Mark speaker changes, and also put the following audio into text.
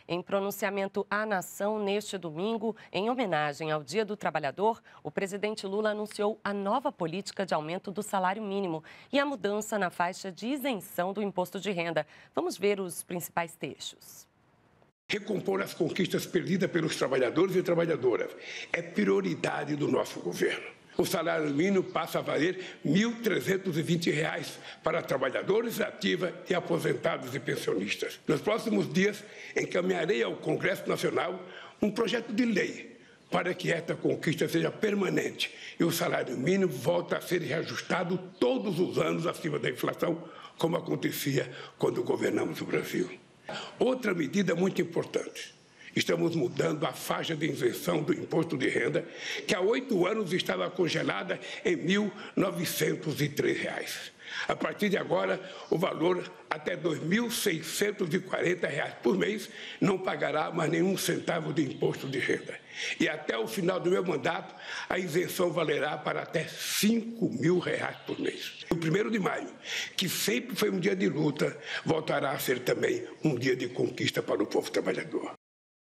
Speaker 1: Em pronunciamento à nação neste domingo, em homenagem ao Dia do Trabalhador, o presidente Lula anunciou a nova política de aumento do salário mínimo e a mudança na faixa de isenção do imposto de renda. Vamos ver os principais trechos.
Speaker 2: Recompor as conquistas perdidas pelos trabalhadores e trabalhadoras é prioridade do nosso governo. O salário mínimo passa a valer R$ 1.320 para trabalhadores ativos e aposentados e pensionistas. Nos próximos dias, encaminharei ao Congresso Nacional um projeto de lei para que esta conquista seja permanente e o salário mínimo volte a ser reajustado todos os anos acima da inflação, como acontecia quando governamos o Brasil. Outra medida muito importante. Estamos mudando a faixa de isenção do imposto de renda, que há 8 anos estava congelada em R$ 1.903. A partir de agora, o valor até R$ 2.640 por mês não pagará mais nenhum centavo de imposto de renda. E até o final do meu mandato, a isenção valerá para até R$ 5.000 por mês. O 1º de maio, que sempre foi um dia de luta, voltará a ser também um dia de conquista para o povo trabalhador.